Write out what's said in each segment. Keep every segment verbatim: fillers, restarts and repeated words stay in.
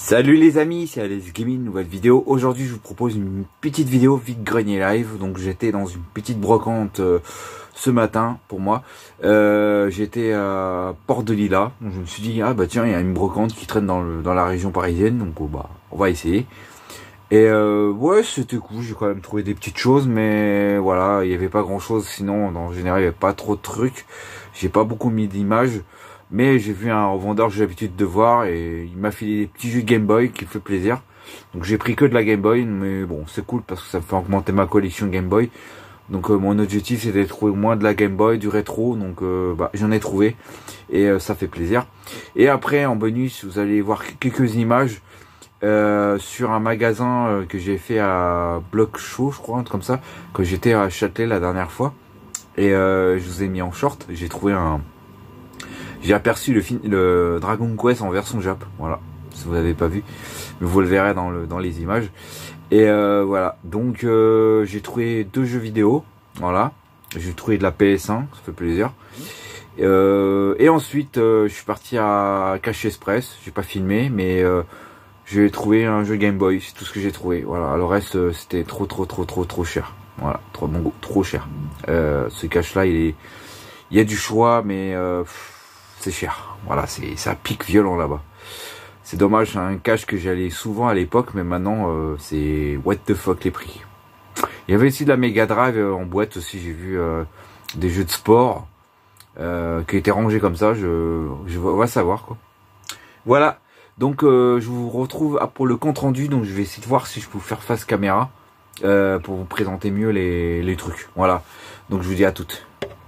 Salut les amis, c'est Alex Gaming, nouvelle vidéo. Aujourd'hui je vous propose une petite vidéo vide grenier live. Donc j'étais dans une petite brocante euh, ce matin pour moi. Euh, j'étais à Port de Lilas. Donc je me suis dit ah bah tiens il y a une brocante qui traîne dans, le, dans la région parisienne. Donc oh, bah on va essayer. Et euh, ouais c'était cool, j'ai quand même trouvé des petites choses. Mais voilà, il n'y avait pas grand chose. Sinon en général il n'y avait pas trop de trucs. J'ai pas beaucoup mis d'images. Mais j'ai vu un revendeur que j'ai l'habitude de voir et il m'a filé des petits jeux de Game Boy qui me fait plaisir. Donc j'ai pris que de la Game Boy, mais bon c'est cool parce que ça me fait augmenter ma collection Game Boy. Donc euh, mon objectif c'était de trouver au moins de la Game Boy, du rétro, donc euh, bah, j'en ai trouvé et euh, ça fait plaisir. Et après en bonus vous allez voir quelques images euh, sur un magasin euh, que j'ai fait à Bloc Show je crois, un truc comme ça, que j'étais à Châtelet la dernière fois. Et euh, je vous ai mis en short, j'ai trouvé un... J'ai aperçu le, film, le Dragon Quest en version Jap, voilà, si vous n'avez pas vu, mais vous le verrez dans, le, dans les images. Et euh, voilà, donc euh, j'ai trouvé deux jeux vidéo, voilà, j'ai trouvé de la P S un, ça fait plaisir. Euh, et ensuite, euh, je suis parti à Cache Express, j'ai pas filmé, mais euh, j'ai trouvé un jeu Game Boy, c'est tout ce que j'ai trouvé. Voilà, le reste euh, c'était trop trop trop trop trop cher, voilà, trop bon, trop cher. Euh, ce cache là, il est, il y a du choix, mais euh, c'est cher, voilà, c'est ça pique violent là-bas. C'est dommage, c'est un cache que j'allais souvent à l'époque, mais maintenant euh, c'est what the fuck les prix. Il y avait aussi de la Mega Drive euh, en boîte aussi, j'ai vu euh, des jeux de sport euh, qui étaient rangés comme ça, je, je vais savoir quoi. Voilà, donc euh, je vous retrouve pour le compte rendu, donc je vais essayer de voir si je peux faire face caméra euh, pour vous présenter mieux les, les trucs. Voilà, donc je vous dis à toutes.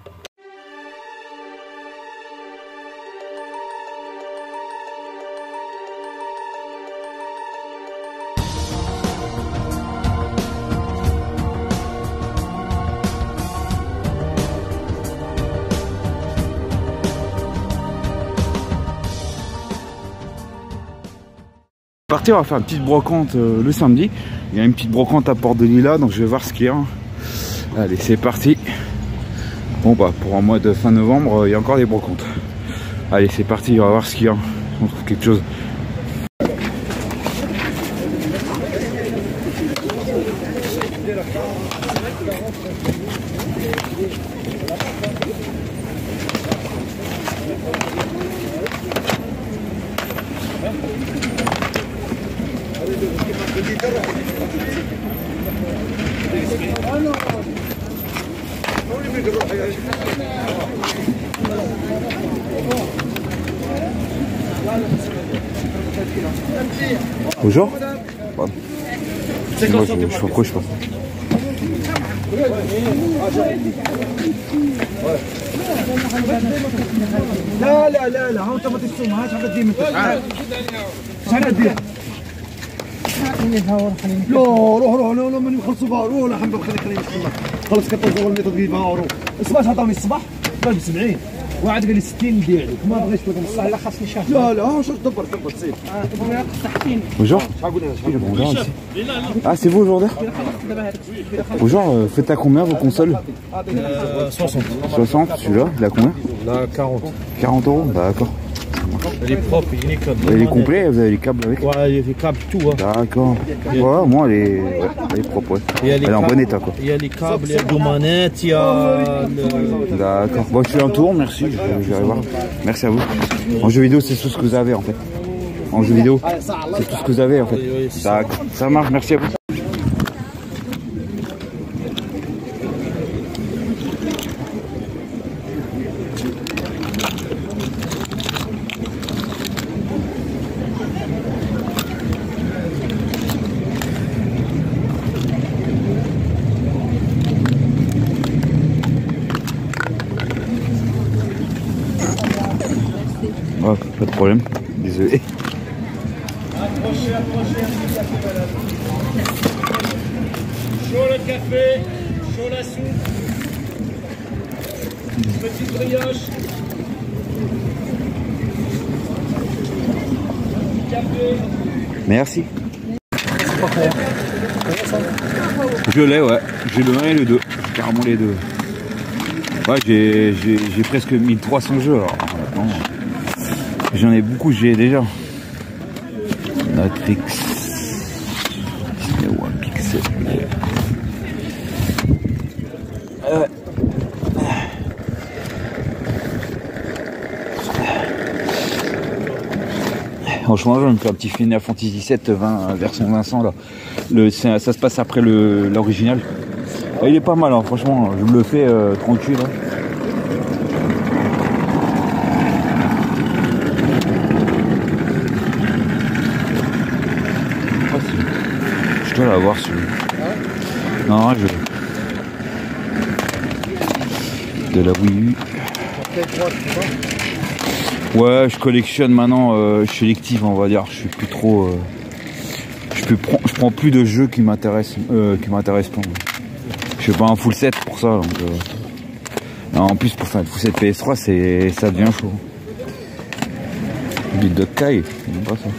Parti, on va faire une petite brocante euh, le samedi. Il y a une petite brocante à Port de Lilas, donc je vais voir ce qu'il y a. Allez, c'est parti. Bon bah pour un mois de fin novembre, euh, il y a encore des brocantes. Allez, c'est parti, on va voir ce qu'il y a. On trouve quelque chose. Bonjour. Moi, je, je m'approche pas. لا لا لا لا انت ما تسوم هاش غادي دير مثل شحال غادير لا روح روح لا لا من يخلصوا بها روح لا حمد خليك خليك خلص كطوز اول ميطود ديال باورو الصباح عطاوني الصباح قال ب سبعين واحد قال لي ستين ندير عليك ما بغيتش لكم الصح لا خاصني شهر لا لا واش دبر دبر سير Bonjour. Bonjour. Ah c'est vous aujourd'hui? Bonjour, euh, faites à combien vos consoles? euh, soixante. soixante, celui-là, il a combien? Là, quarante. quarante euros, d'accord. Elle est propre, il est câble. Il est complet, vous avez les câbles avec? Ouais, il y a des câbles, tout. Hein. D'accord. Ouais, moi elle est, ouais, elle est propre, ouais. Elle est en bon état quoi. Il y a les câbles, il y a deux manettes, il y a le... D'accord. Bon, je fais un tour, merci, je, je vais aller voir. Merci à vous. En jeu vidéo, c'est tout ce que vous avez en fait. En jeu vidéo, c'est tout ce que vous avez en fait. D'accord. Ça marche, merci à vous. Oh, pas de problème, désolé. Approchez, approchez, chaud le café, chaud la soupe, petite brioche, café. Merci. Je l'ai, ouais. J'ai le un et le deux. Carrément les deux. Ouais, j'ai presque mille trois cents jeux. J'en ai beaucoup, j'ai déjà. Matrix One Pixel. Euh. Franchement, je vais me faire un petit Final Fantasy dix-sept vingt version Vincent là. Le, ça, ça se passe après l'original. Il est pas mal, hein, franchement. Je me le fais euh, tranquille. Hein. Oh, je dois l'avoir celui-là. Non, je. De la Wii U. Ouais, je collectionne maintenant, euh, je sélective on va dire, je suis plus trop, euh, je, peux prendre, je prends plus de jeux qui m'intéressent, euh, qui m'intéressent pas. Je fais pas un full set pour ça, donc, euh, non, en plus pour faire un full set P S trois, c'est, ça devient chaud. Du Duck Kai, c'est même pas ça.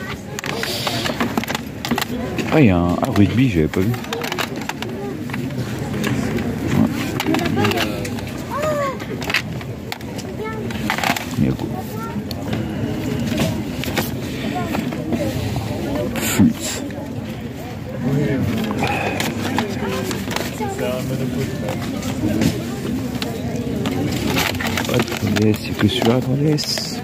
Ah, il y a un ah, rugby, j'avais pas vu. C'est que celui-là qu'on laisse.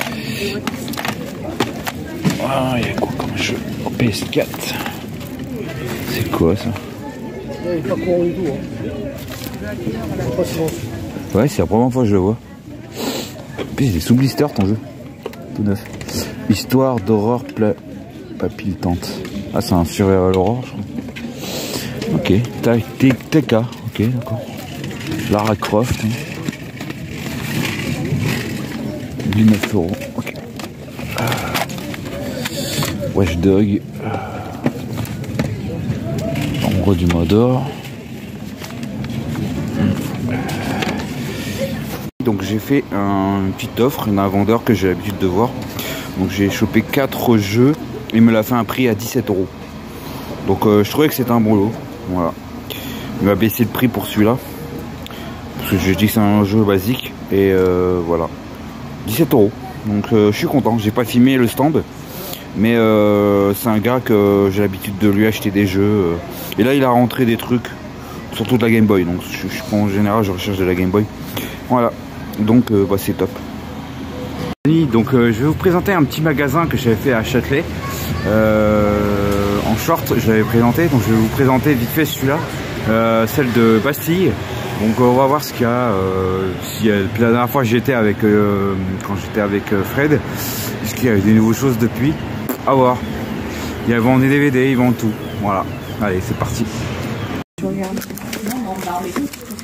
Ah, il y a quoi comme jeu au P S quatre? C'est quoi ça? Il est pas courant du tout. Hein. Ouais, c'est la première fois que je le vois. Il est sous blister ton jeu. Tout neuf. Histoire d'horreur palpitante. Ah, c'est un survival horror, je crois. Ok. T K. Ok, d'accord. Lara Croft. Hein. dix-neuf euros. Ok. Watchdog. Ombre du Mordor. Donc j'ai fait un, une petite offre, il y en a un vendeur que j'ai l'habitude de voir. Donc j'ai chopé quatre jeux et il me l'a fait un prix à dix-sept euros. Donc euh, je trouvais que c'était un bon lot. Voilà. Il m'a baissé le prix pour celui-là. Parce que je dis que c'est un jeu basique. Et euh, voilà. dix-sept euros. Donc euh, je suis content. J'ai pas filmé le stand. Mais euh, c'est un gars que j'ai l'habitude de lui acheter des jeux. Euh. Et là il a rentré des trucs. Surtout de la Game Boy. Donc je, je, en général je recherche de la Game Boy. Voilà. Donc euh, bah, c'est top. Donc euh, je vais vous présenter un petit magasin que j'avais fait à Châtelet. Euh, en short je l'avais présenté. Donc je vais vous présenter vite fait celui-là. Euh, celle de Bastille. Donc on va voir ce qu'il y a. Euh, si, euh, depuis la dernière fois j'étais avec euh, quand j'étais avec euh, Fred. Est-ce qu'il y a eu des nouvelles choses depuis? À voir. Ils vendent des D V D, ils vendent tout. Voilà. Allez, c'est parti. Je regarde. Non, non, non, mais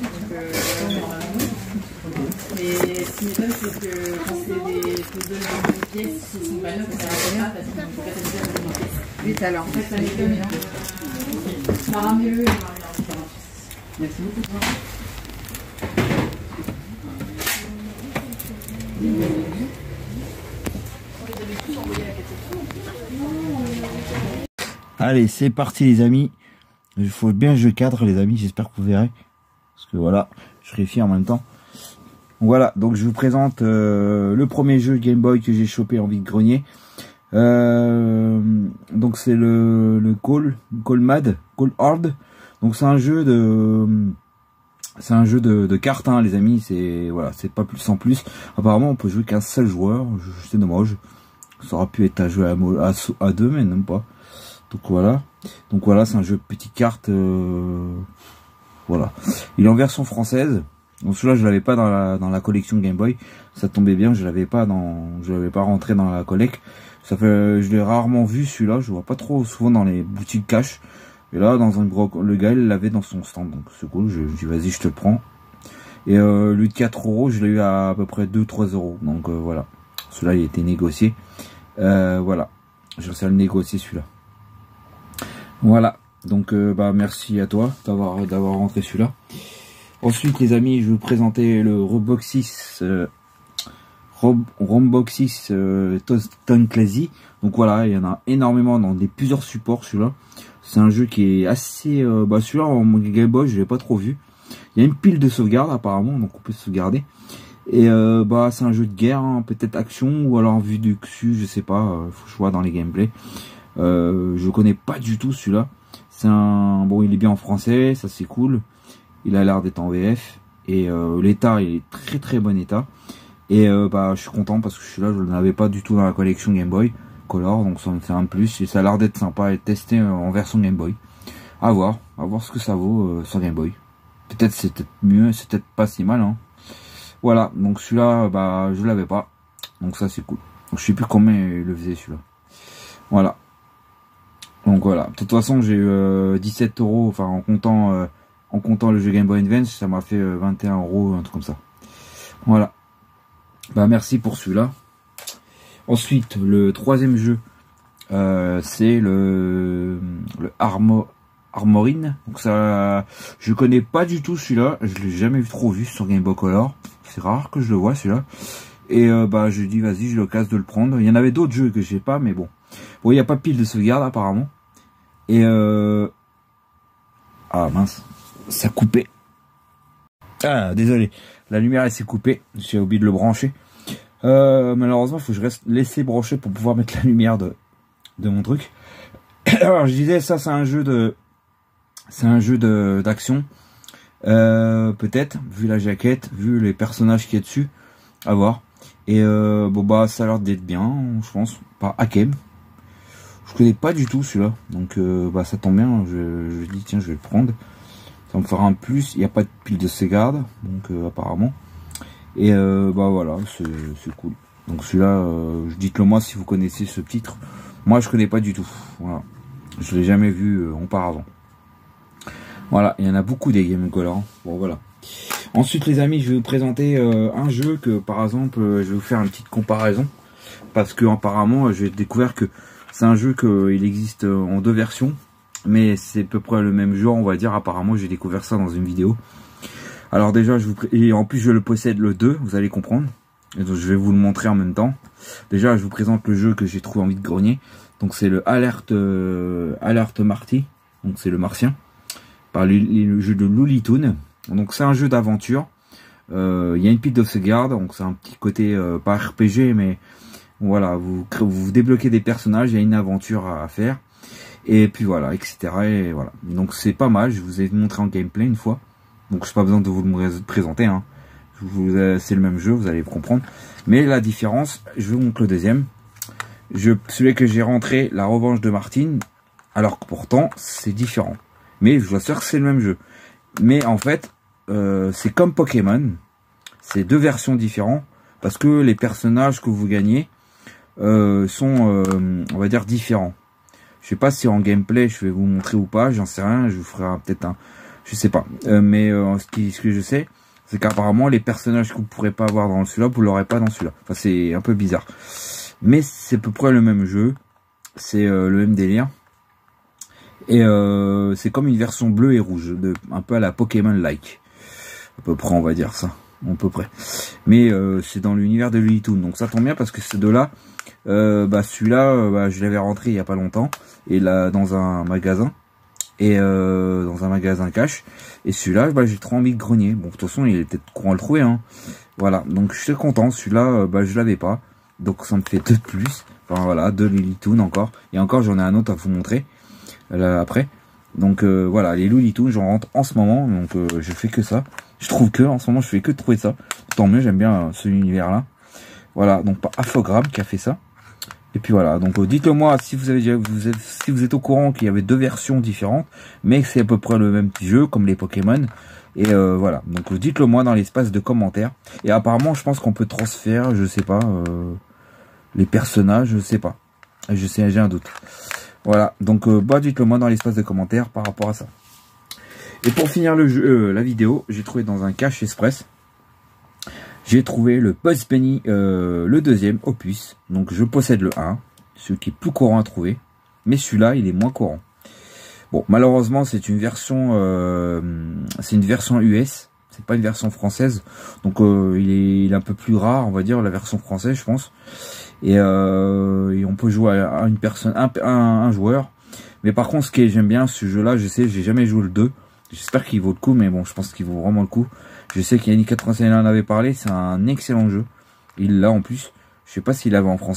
mais ce qui m'étonne, c'est que quand c'est des puzzles dans une pièce, ils sont pas neuves, ça va pas parce qu'ils ont catalysé dans une pièce. Oui, alors en fait, ça m'étonne, non? Ça ramenez-le et merci beaucoup. Allez, c'est parti les amis. Il faut bien que je cadre les amis, j'espère que vous verrez. Parce que voilà, je réfléchis en même temps. Voilà, donc je vous présente euh, le premier jeu Game Boy que j'ai chopé en vide-grenier. Euh, donc c'est le, le Call, Call Mad, Call Hard. Donc c'est un jeu de, c'est un jeu de, de cartes, hein, les amis. C'est voilà, c'est pas plus sans plus. Apparemment, on peut jouer qu'un seul joueur. C'est dommage. Ça aurait pu être à jouer à, à, à deux, mais même pas. Donc voilà. Donc voilà, c'est un jeu de petites cartes. Euh, voilà. Il est en version française. Donc celui-là, je l'avais pas dans la dans la collection Game Boy. Ça tombait bien, je l'avais pas dans, je l'avais pas rentré dans la collecte. Ça fait, je l'ai rarement vu celui-là. Je vois pas trop souvent dans les boutiques cash. Et là, dans un gros, le gars, il l'avait dans son stand. Donc c'est cool. Je, je dis vas-y, je te le prends. Et euh, lui de quatre euros, je l'ai eu à à peu près deux trois euros. Donc euh, voilà. Celui-là, il a été négocié. Euh, voilà. Je vais le négocier celui-là. Voilà. Donc euh, bah merci à toi d'avoir d'avoir rentré celui-là. Ensuite les amis, je vais vous présenter le Roboxis euh, Romboxis euh, Tostan Classy. Donc voilà, il y en a énormément dans des plusieurs supports celui-là. C'est un jeu qui est assez euh, bah celui-là en Game Boy, je l'ai pas trop vu. Il y a une pile de sauvegarde apparemment, donc on peut sauvegarder. Et euh, bah c'est un jeu de guerre, hein, peut-être action ou alors en vue du dessus, je sais pas, euh, faut que je vois dans les gameplays. Euh, je connais pas du tout celui-là. C'est un bon, il est bien en français, ça c'est cool. Il a l'air d'être en V F et euh, l'état il est très très bon état. Et euh, bah je suis content parce que celui-là je ne l'avais pas du tout dans la collection Game Boy Color, donc ça me fait un plus et ça a l'air d'être sympa et testé en version Game Boy. À voir, à voir ce que ça vaut euh, sur Game Boy. Peut-être c'est peut-être mieux, c'est peut-être pas si mal. Hein. Voilà, donc celui-là bah je l'avais pas, donc ça c'est cool. Donc, je sais plus combien il le faisait celui-là. Voilà. Donc voilà, de toute façon j'ai eu euh, dix-sept euros, enfin en comptant euh, en comptant le jeu Game Boy Advance, ça m'a fait euh, vingt et un euros, un truc comme ça. Voilà. Bah merci pour celui-là. Ensuite, le troisième jeu, euh, c'est le, le Armo, Armorine. Donc ça, je connais pas du tout celui-là, je l'ai jamais trop vu sur Game Boy Color. C'est rare que je le vois celui-là. Et euh, bah je dis vas-y, j'ai l'occasion de le prendre. Il y en avait d'autres jeux que j'ai pas, mais bon. Bon, il n'y a pas pile de sauvegarde apparemment. Et euh... ah mince, ça a coupé. Ah désolé, la lumière elle s'est coupée, j'ai oublié de le brancher. Euh, malheureusement, il faut que je reste laisser brancher pour pouvoir mettre la lumière de, de mon truc. Alors je disais, ça c'est un jeu de, c'est un jeu de d'action. Euh, peut-être, vu la jaquette, vu les personnages qu'il y a dessus, à voir. Et euh, bon bah ça a l'air d'être bien, je pense. Par Hakem. Je connais pas du tout celui-là, donc euh, bah ça tombe bien. Je, je dis tiens, je vais le prendre. Ça me fera un plus. Il n'y a pas de pile de sauvegarde, donc euh, apparemment. Et euh, bah voilà, c'est cool. Donc celui-là, euh, dites-le moi si vous connaissez ce titre. Moi je connais pas du tout. Voilà, je l'ai jamais vu euh, auparavant. Voilà, il y en a beaucoup des Game Color. Bon voilà. Ensuite les amis, je vais vous présenter euh, un jeu que par exemple, euh, je vais vous faire une petite comparaison. Parce que apparemment, j'ai découvert que c'est un jeu qu'il existe en deux versions. Mais c'est à peu près le même genre, on va dire. Apparemment, j'ai découvert ça dans une vidéo. Alors déjà, je vous et en plus je le possède le deux, vous allez comprendre. Et donc je vais vous le montrer en même temps. Déjà, je vous présente le jeu que j'ai trouvé en vide-grenier. Donc c'est le Alert euh, Alert Marty. Donc c'est le Martien. Par le, le jeu de Looney Tunes. Donc c'est un jeu d'aventure. Il euh, y a une pile de sauvegarde, donc c'est un petit côté euh, pas R P G, mais voilà, vous vous débloquez des personnages, il y a une aventure à, à faire. Et puis voilà, et cetera. Et voilà. Donc c'est pas mal. Je vous ai montré en gameplay une fois. Donc j'ai pas besoin de vous le présenter. Hein. C'est le même jeu, vous allez comprendre. Mais la différence, je vous montre le deuxième. Je, celui que j'ai rentré, La Revanche de Martine. Alors que pourtant, c'est différent. Mais je vous assure que c'est le même jeu. Mais en fait, euh, c'est comme Pokémon. C'est deux versions différentes. Parce que les personnages que vous gagnez euh, sont, euh, on va dire, différents. Je sais pas si en gameplay je vais vous montrer ou pas, j'en sais rien, je vous ferai peut-être un, je sais pas. Euh, mais euh, ce, qui, ce que je sais, c'est qu'apparemment les personnages que vous pourrez pas avoir dans celui-là, vous l'aurez pas dans celui-là. Enfin c'est un peu bizarre. Mais c'est à peu près le même jeu, c'est euh, le même délire. Et euh, c'est comme une version bleue et rouge, de, un peu à la Pokémon-like. À peu près on va dire ça, à peu près. Mais euh, c'est dans l'univers de Looney Tunes, donc ça tombe bien parce que ces deux-là, Euh, bah celui-là euh, bah, je l'avais rentré il y a pas longtemps et là dans un magasin et euh, dans un magasin cash et celui-là bah, j'ai trop envie de grenier. Bon de toute façon il est peut-être courant à le trouver hein. Voilà, donc je suis content. Celui-là euh, bah, je l'avais pas, donc ça me fait deux de plus. Enfin voilà, deux Looney Tunes encore et encore j'en ai un autre à vous montrer là, après. Donc euh, voilà, les Looney Tunes j'en rentre en ce moment, donc euh, je fais que ça. Je trouve que en ce moment je fais que de trouver ça. Tant mieux, j'aime bien euh, ce univers là. Voilà, donc pas Infogrames qui a fait ça. Et puis voilà, donc euh, dites-le moi si vous avez vous êtes, si vous êtes au courant qu'il y avait deux versions différentes, mais que c'est à peu près le même petit jeu comme les Pokémon. Et euh, voilà, donc euh, dites-le moi dans l'espace de commentaires. Et apparemment, je pense qu'on peut transférer, je sais pas, euh, les personnages, je sais pas. Je sais, j'ai un doute. Voilà, donc euh, bah dites-le moi dans l'espace de commentaires par rapport à ça. Et pour finir le jeu, euh, la vidéo, j'ai trouvé dans un cache express. J'ai trouvé le Bugs Bunny, euh, le deuxième opus. Donc je possède le un, ce qui est plus courant à trouver. Mais celui-là, il est moins courant. Bon, malheureusement, c'est une version, euh, c'est une version U S. C'est pas une version française. Donc euh, il, est, il est un peu plus rare, on va dire, la version française, je pense. Et, euh, et on peut jouer à une personne, un, un, un joueur. Mais par contre, ce que j'aime bien, ce jeu-là, je sais, j'ai jamais joué le deux. J'espère qu'il vaut le coup, mais bon, je pense qu'il vaut vraiment le coup. Je sais qu'il y a Yannick quatre-vingt-seize en avait parlé, c'est un excellent jeu. Il l'a en plus. Je sais pas s'il l'avait en français.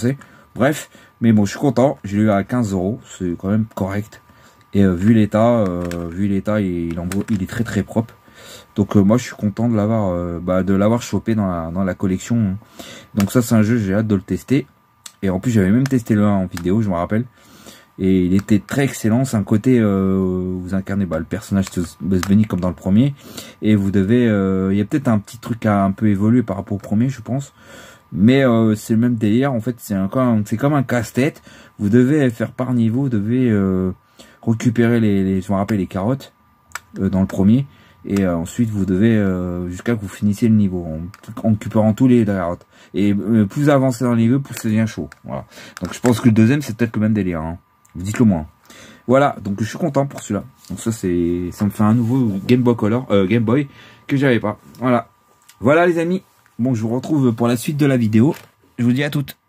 Bref, mais bon, je suis content. Je l'ai eu à quinze euros, c'est quand même correct. Et euh, vu l'état, euh, vu l'état, il, il est très très propre. Donc euh, moi, je suis content de l'avoir, euh, bah, de l'avoir chopé dans la dans la collection. Donc ça, c'est un jeu, j'ai hâte de le tester. Et en plus, j'avais même testé le un en vidéo, je me rappelle. Et il était très excellent. C'est un côté, euh, vous incarnez bah, le personnage de Bugs Bunny comme dans le premier. Et vous devez, euh, il y a peut-être un petit truc à un peu évoluer par rapport au premier, je pense. Mais euh, c'est le même délire. En fait, c'est un, c'est comme un casse-tête. Vous devez faire par niveau, vous devez euh, récupérer les, les, je me rappelle les carottes euh, dans le premier. Et euh, ensuite, vous devez euh, jusqu'à que vous finissiez le niveau en, en récupérant tous les carottes. Et euh, plus vous avancez dans le niveau, plus ça devient chaud. Voilà. Donc je pense que le deuxième, c'est peut-être le même délire. Hein. Vous dites le moins. Voilà, donc je suis content pour celui-là. Donc ça c'est, ça me fait un nouveau Game Boy Color, euh, Game Boy que j'avais pas. Voilà, voilà les amis. Bon, je vous retrouve pour la suite de la vidéo. Je vous dis à toutes.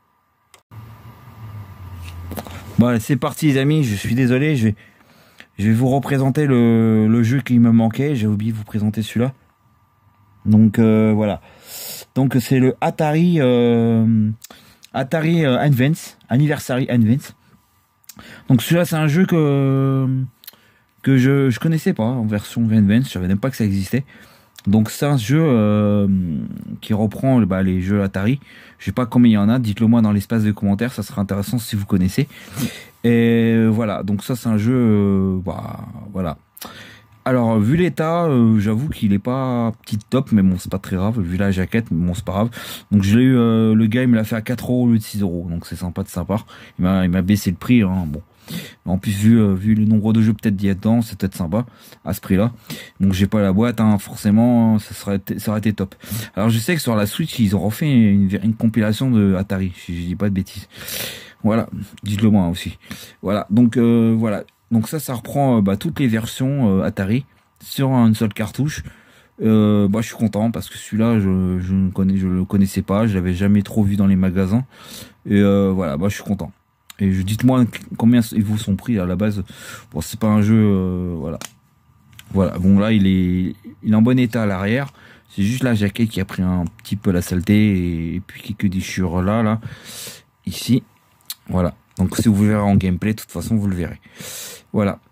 Bon, allez, c'est parti les amis. Je suis désolé, je vais, je vais vous représenter le, le jeu qui me manquait. J'ai oublié de vous présenter celui-là. Donc euh, voilà. Donc c'est le Atari, euh, Atari euh, Advance, Anniversary Advance. Donc celui-là c'est un jeu que que je je connaissais pas en version Advance, je savais même pas que ça existait. Donc c'est un jeu euh, qui reprend bah, les jeux Atari. Je sais pas combien il y en a, dites-le moi dans l'espace de commentaires, ça sera intéressant si vous connaissez. Et voilà, donc ça c'est un jeu, euh, bah voilà. Alors vu l'état, euh, j'avoue qu'il est pas petit top, mais bon c'est pas très grave, vu la jaquette, mais bon c'est pas grave. Donc je l'ai eu, euh, le gars il me l'a fait à quatre euros au lieu de six euros, donc c'est sympa de sa part. Il m'a il m'a baissé le prix, hein, bon. En plus vu euh, vu le nombre de jeux peut-être d'y être dedans, c'est peut-être sympa à ce prix-là. Donc j'ai pas la boîte, hein, forcément ça serait ça aurait été top. Alors je sais que sur la Switch ils ont refait une, une compilation de Atari, si je dis pas de bêtises. Voilà, dites-le moi aussi. Voilà, donc euh, voilà. Donc ça, ça reprend euh, bah, toutes les versions euh, Atari sur une seule cartouche. Euh, bah, je suis content parce que celui-là, je, je ne connais, je le connaissais pas, je l'avais jamais trop vu dans les magasins. Et euh, voilà, bah, je suis content. Et je dites-moi combien ils vous sont pris à la base. Bon, c'est pas un jeu, euh, voilà. Voilà. Bon là, il est, il est en bon état à l'arrière. C'est juste la jaquette qui a pris un petit peu la saleté et, et puis quelques déchirures là, là, ici. Voilà. Donc si vous le verrez en gameplay, de toute façon vous le verrez. Voilà.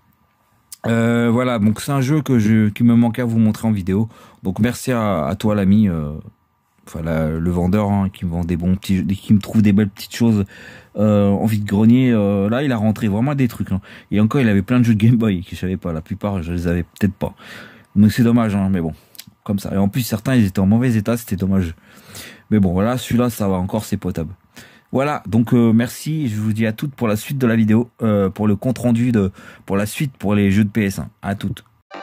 Euh, voilà, donc c'est un jeu que je qui me manquait à vous montrer en vidéo. Donc merci à, à toi l'ami, euh, enfin la, le vendeur hein, qui me vend des bons petits, qui me trouve des belles petites choses euh, en vide-grenier. Euh, là il a rentré vraiment des trucs. Hein. Et encore il avait plein de jeux de Game Boy que je savais pas. La plupart je les avais peut-être pas. Donc c'est dommage, hein, mais bon, comme ça. Et en plus certains ils étaient en mauvais état, c'était dommage. Mais bon voilà, celui-là ça va encore, c'est potable. Voilà, donc euh, merci, je vous dis à toutes pour la suite de la vidéo, euh, pour le compte rendu de, pour la suite pour les jeux de P S un, à toutes.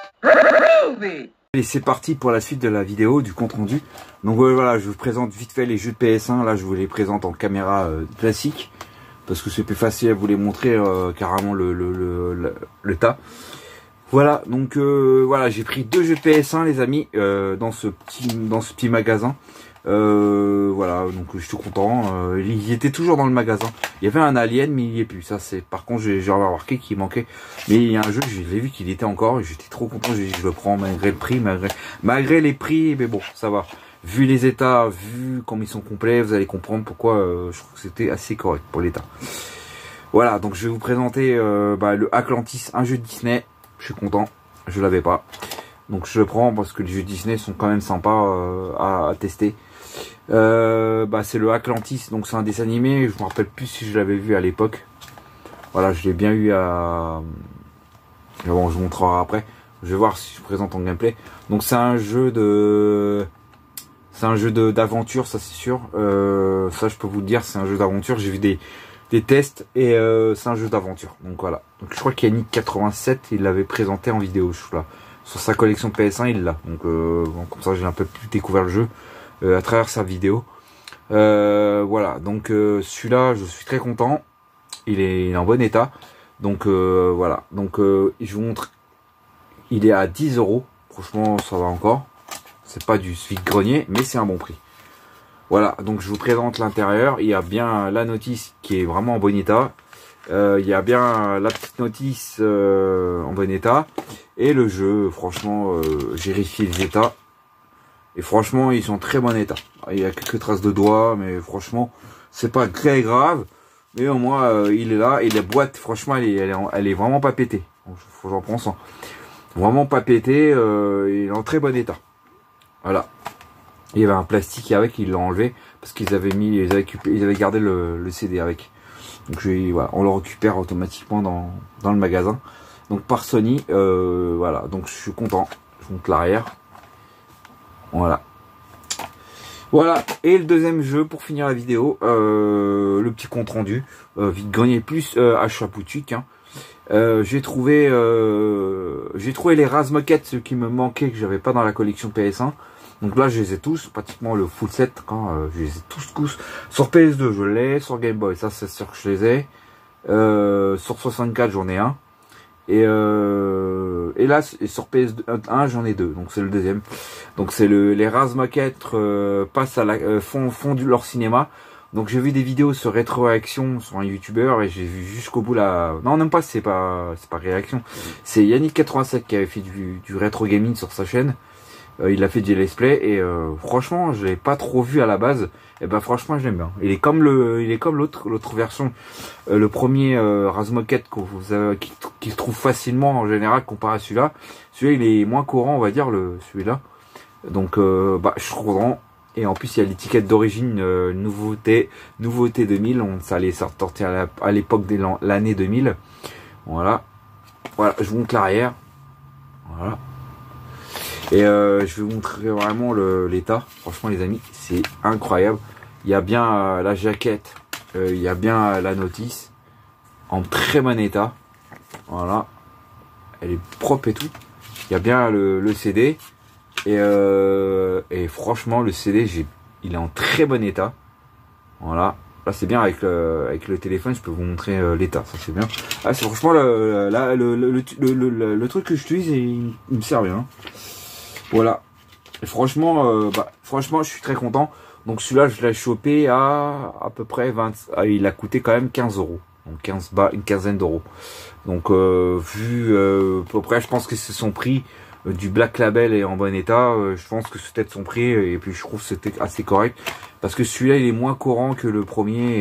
Et c'est parti pour la suite de la vidéo, du compte rendu. Donc euh, voilà, je vous présente vite fait les jeux de P S un, là je vous les présente en caméra euh, classique, parce que c'est plus facile à vous les montrer euh, carrément le, le, le, le, le tas. Voilà, donc euh, voilà, j'ai pris deux jeux de P S un les amis, euh, dans ce petit, dans ce petit magasin. Euh, voilà, donc je suis content. Euh, il était toujours dans le magasin. Il y avait un Alien, mais il n'y est plus. Ça, c'est par contre, j'ai remarqué qu'il manquait. Mais il y a un jeu, je l'ai vu qu'il était encore. J'étais trop content. J'ai dit, je le prends malgré le prix, malgré malgré les prix. Mais bon, ça va. Vu les états, vu comme ils sont complets, vous allez comprendre pourquoi. Euh, je trouve que c'était assez correct pour l'état. Voilà, donc je vais vous présenter euh, bah, le Atlantis, un jeu de Disney. Je suis content. Je l'avais pas. Donc je le prends parce que les jeux Disney sont quand même sympas euh, à, à tester. Euh, bah c'est le Atlantis, donc c'est un dessin animé. Je me rappelle plus si je l'avais vu à l'époque. Voilà, je l'ai bien eu à. Mais bon, je vous montrerai après. Je vais voir si je présente en gameplay. Donc c'est un jeu de, c'est un jeu de d'aventure, ça c'est sûr. Euh, ça je peux vous le dire, c'est un jeu d'aventure. J'ai vu des des tests et euh, c'est un jeu d'aventure. Donc voilà. Donc je crois qu'Yannick quatre-vingt-sept, il l'avait présenté en vidéo, je crois. Sur sa collection P S un, il l'a. Donc euh, bon, comme ça, j'ai un peu plus découvert le jeu euh, à travers sa vidéo. Euh, voilà. Donc euh, celui-là, je suis très content. Il est, il est en bon état. Donc euh, voilà. Donc euh, je vous montre. Il est à dix euros. Franchement, ça va encore. C'est pas du vide-grenier, mais c'est un bon prix. Voilà. Donc je vous présente l'intérieur. Il y a bien la notice qui est vraiment en bon état. Euh, il y a bien la petite notice euh, en bon état. Et le jeu, franchement, euh, j'ai vérifié les états. Et franchement, ils sont en très bon état. Il y a quelques traces de doigts, mais franchement, c'est pas très grave. Mais au moins, euh, il est là. Et la boîte, franchement, elle est, elle est, elle est vraiment pas pétée. Faut que j'en prends ça. Vraiment pas pétée. Euh, il est en très bon état. Voilà. Il y avait un plastique avec, ils l'ont enlevé. Parce qu'ils avaient mis, ils avaient, ils avaient gardé le, le C D avec. Donc je, voilà, on le récupère automatiquement dans, dans le magasin. Donc par Sony. Euh, voilà. Donc je suis content. Je monte l'arrière. Voilà. Voilà, et le deuxième jeu pour finir la vidéo, euh, le petit compte rendu, euh, vide-grenier plus euh, achat boutique. Hein. Euh, j'ai trouvé, euh, j'ai trouvé les Razmoket, ceux qui me manquaient que j'avais pas dans la collection P S un. Donc là, je les ai tous, pratiquement le full set, quand euh, je les ai tous tous. Sur P S deux, je l'ai, sur Game Boy, ça c'est sûr que je les ai. Euh, sur soixante-quatre, j'en ai un. Et, euh, et là, sur P S un, j'en ai deux, donc c'est le deuxième. Donc c'est le les Razmoket euh, passent à la euh, font font du leur cinéma. Donc j'ai vu des vidéos sur Rétro-Réaction sur un youtubeur et j'ai vu jusqu'au bout la. Non, même pas, c'est pas c'est pas réaction. C'est Yannick quatre-vingt-sept qui avait fait du, du rétro gaming sur sa chaîne. Euh, il a fait du let's play et euh, franchement, je l'ai pas trop vu à la base. Et ben franchement, je l'aime bien. Il est comme le, il est comme l'autre, l'autre version, euh, le premier euh, Razmoket que vous avez, qui, qui se trouve facilement en général comparé à celui-là. Celui-là, il est moins courant, on va dire, le celui-là. Donc, euh, bah, je suis content. Et en plus, il y a l'étiquette d'origine, euh, nouveauté, nouveauté deux mille. On, ça allait sortir à l'époque de l'année deux mille. Voilà. Voilà, je vous montre l'arrière. Voilà. Et euh, je vais vous montrer vraiment l'état. Franchement, les amis, c'est incroyable. Il y a bien euh, la jaquette, euh, il y a bien euh, la notice en très bon état. Voilà, elle est propre et tout. Il y a bien le, le C D et, euh, et franchement, le C D, j'ai, il est en très bon état. Voilà, là c'est bien avec le, avec le téléphone, je peux vous montrer euh, l'état. Ça c'est bien. Ah, c'est franchement le, le, le, le, le, le, le truc que j'utilise, il, il me sert bien. Voilà. Et franchement, euh, bah, franchement, je suis très content. Donc celui-là, je l'ai chopé à à peu près vingt. Ah, il a coûté quand même quinze euros. Donc quinze bas, une quinzaine d'euros. Donc euh, vu euh, à peu près, je pense que c'est son prix euh, du Black Label est en bon état. Euh, je pense que c'était son prix et puis je trouve que c'était assez correct parce que celui-là, il est moins courant que le premier.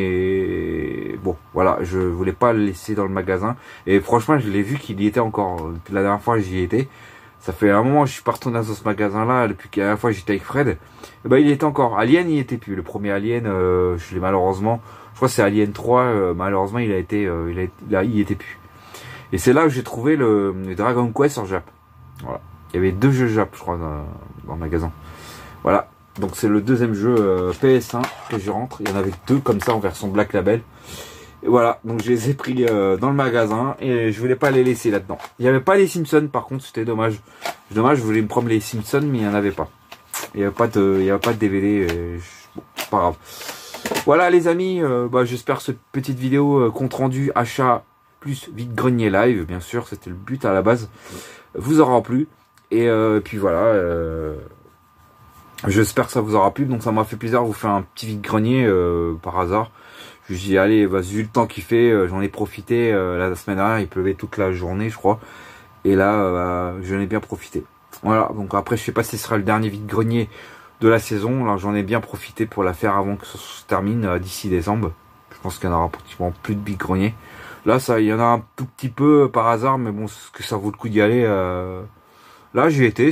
Et bon, voilà, je voulais pas le laisser dans le magasin. Et franchement, je l'ai vu qu'il y était encore. La dernière fois, j'y étais. Ça fait un moment que je suis pas retourné dans ce magasin-là, depuis que la dernière fois j'étais avec Fred. Et ben il était encore. Alien, il était plus. Le premier Alien, euh, je l'ai malheureusement. Je crois que c'est Alien trois. Euh, malheureusement, il a été, euh, il a, il a, il était plus. Et c'est là que j'ai trouvé le, le Dragon Quest en Jap. Voilà. Il y avait deux jeux Jap, je crois, dans, dans le magasin. Voilà. Donc c'est le deuxième jeu euh, P S un que je rentre. Il y en avait deux comme ça en version Black Label. Et voilà, donc je les ai pris euh, dans le magasin et je voulais pas les laisser là-dedans. Il n'y avait pas les Simpsons, par contre, c'était dommage. Dommage, je voulais me prendre les Simpsons, mais il n'y en avait pas. Il n'y avait pas de, il y avait pas de D V D. Et je... Bon, c'est pas grave. Voilà les amis, euh, bah, j'espère que cette petite vidéo euh, compte rendu achat plus vide-grenier live, bien sûr, c'était le but à la base, vous aura plu. Et euh, puis voilà, euh, j'espère que ça vous aura plu. Donc ça m'a fait plaisir de vous faire un petit vide-grenier euh, par hasard. Je me suis dit, allez, vas-y, vu le temps qu'il fait, euh, j'en ai profité. Euh, la semaine dernière, il pleuvait toute la journée, je crois. Et là, euh, j'en ai bien profité. Voilà, donc après, je sais pas si ce sera le dernier vide-grenier de la saison. Là, j'en ai bien profité pour la faire avant que ça se termine euh, d'ici décembre. Je pense qu'il y en aura pratiquement plus de vide-grenier. Là, ça, il y en a un tout petit peu euh, par hasard, mais bon, est-ce que ça vaut le coup d'y aller euh... Là, j'y étais,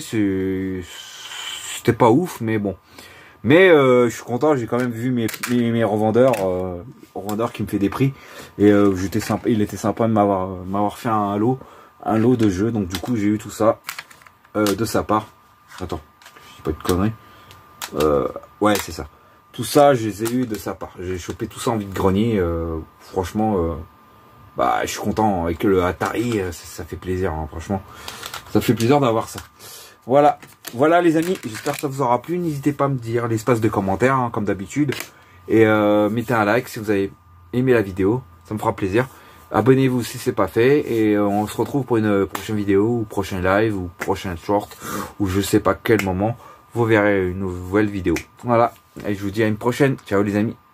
c'était pas ouf, mais bon. Mais euh, je suis content, j'ai quand même vu mes, mes, mes revendeurs, euh, revendeurs qui me fait des prix. Et euh, j'étais sympa, il était sympa de m'avoir m'avoir fait un lot, un lot de jeux. Donc du coup j'ai eu tout ça euh, de sa part. Attends, je dis pas de conneries. Euh, ouais c'est ça. Tout ça je les ai eu de sa part. J'ai chopé tout ça en vide-grenier. Euh, franchement, euh, bah je suis content avec le Atari, ça, ça fait plaisir. Hein, franchement, ça fait plaisir d'avoir ça. Voilà, voilà les amis, j'espère que ça vous aura plu. N'hésitez pas à me dire l'espace de commentaires, hein, comme d'habitude. Et euh, mettez un like si vous avez aimé la vidéo, ça me fera plaisir. Abonnez-vous si c'est pas fait. Et euh, on se retrouve pour une prochaine vidéo, ou prochain live, ou prochain short, ou je sais pas quel moment, vous verrez une nouvelle vidéo. Voilà, et je vous dis à une prochaine. Ciao les amis.